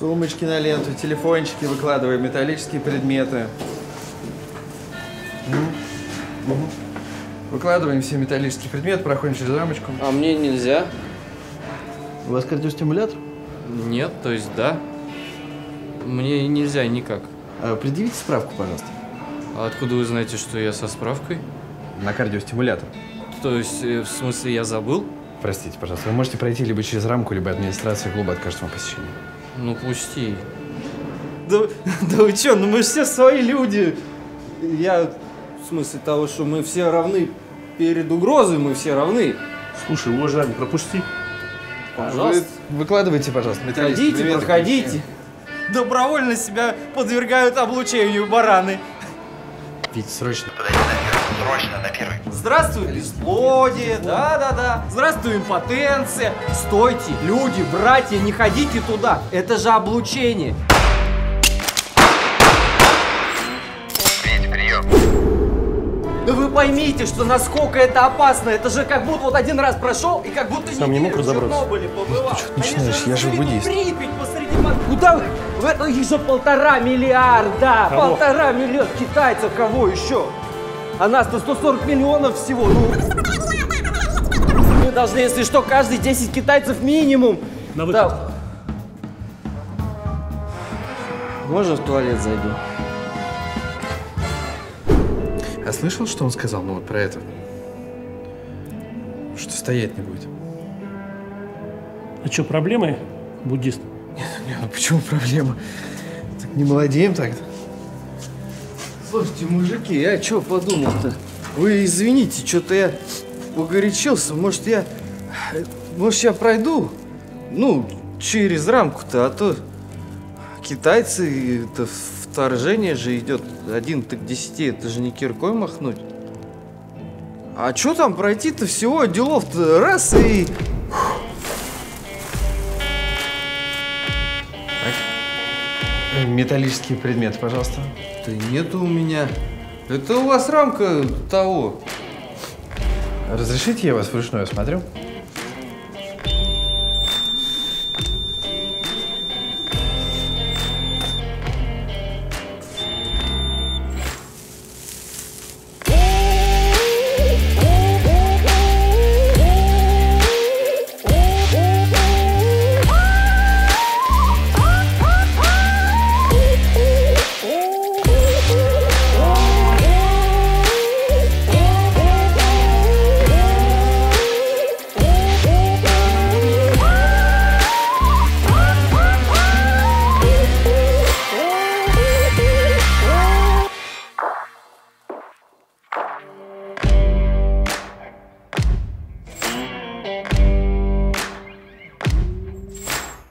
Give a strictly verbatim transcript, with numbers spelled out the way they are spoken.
Сумочки на ленту, телефончики выкладываем, металлические предметы. Угу. Угу. Выкладываем все металлические предметы, проходим через рамочку. А мне нельзя? У вас кардиостимулятор? Нет, то есть да. Мне нельзя никак. А, предъявите справку, пожалуйста. А откуда вы знаете, что я со справкой? На кардиостимулятор. То есть, в смысле, я забыл? Простите, пожалуйста, вы можете пройти либо через рамку, либо администрация клуба откажет вам посещение. Ну, пусти. Да, да вы чё, ну мы же все свои люди. Я в смысле того, что мы все равны перед угрозой, мы все равны. Слушай, уважаемый, пропусти. Пожалуйста. Вы выкладывайте, пожалуйста, металлические Проходите, предметы. проходите. Добровольно себя подвергают облучению бараны. Вить, срочно. Срочно на первый. Здравствуй, бесплодие, да-да-да. Здравствуй, импотенция. Стойте, люди, братья, не ходите туда. Это же облучение. Вить, прием. Да вы поймите, что насколько это опасно. Это же как будто вот один раз прошел, и как будто Сам не мог неделю в разобраться. Чернобыле побывал. Ты что начинаешь? Я же в посреди буддист. Припять, посреди мон- Куда вы? В этом их же полтора миллиарда. Кого? Полтора миллиарда китайцев. Кого еще? А нас-то сто сорок миллионов всего. Ну, мы должны, если что, каждый десять китайцев минимум. На выход. Да. Можно в туалет зайду? А слышал, что он сказал, ну вот про это? Что стоять не будет. А что, проблемы, буддист? Не, ну почему проблема? Так не молодеем так-то. Слушайте, мужики, я что подумал-то? Вы извините, что-то я погорячился. Может, я... Может, я пройду? Ну, через рамку-то, а то китайцы, это вторжение же идет. Один-то к десяти, это же не киркой махнуть. А что там пройти-то всего? Делов-то раз и... Металлические предметы, пожалуйста. Да нету у меня. Это у вас рамка того. Разрешите, я вас вручную осмотрю?